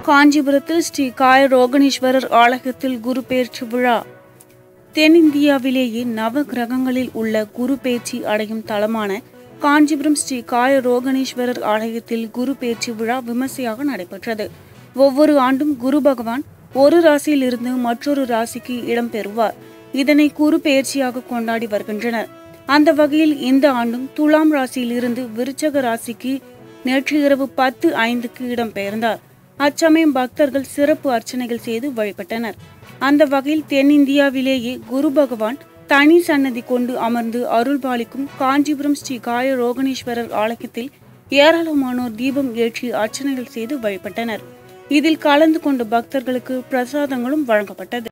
காஞ்சிபுரத்தில் ஸ்ரீ காய ரோகணேஸ்வரர் ஆலயத்தில் குரு பெயர்ச்சி விழா. தென்னிந்தியாவிலேயே நவ கிரகங்களில் உள்ள குரு பெயர்ச்சி அடையும் தலமான காஞ்சிபுரம் ஸ்ரீ காய ரோகணேஸ்வரர் ஆலயத்தில் குரு பெயர்ச்சி விழா விமர்சையாக நடைபெற்றது. ஒவ்வொரு ஆண்டும் குரு பகவான் ஒரு ராசியில் இருந்து மற்றொரு ராசிக்கு இடம்பெறுவார். இதனை குரு பெயர்ச்சியாக கொண்டாடி வருகின்றனர். அந்த வகையில் இந்த ஆண்டும் துலாம் ராசியில் இருந்து விருச்சக ராசிக்கு நேற்று இரவு 10:05க்கு இடம்பெயர்ந்தார். அச்சமயம் பக்தர்கள் சிறப்பு அர்ச்சனைகள் செய்து வழிபட்டனர். அந்த வகையில் தென்னிந்தியாவிலேயே குரு பகவான் தனி சன்னதி கொண்டு அமர்ந்து அருள்பாலிக்கும் காஞ்சிபுரம் ஸ்ரீ காய ரோகணேஸ்வரர் ஆலயத்தில் ஏராளமானோர் தீபம் ஏற்றி அர்ச்சனைகள் செய்து வழிபட்டனர். இதில் கலந்து கொண்ட பக்தர்களுக்கு பிரசாதங்களும் வழங்கப்பட்டது.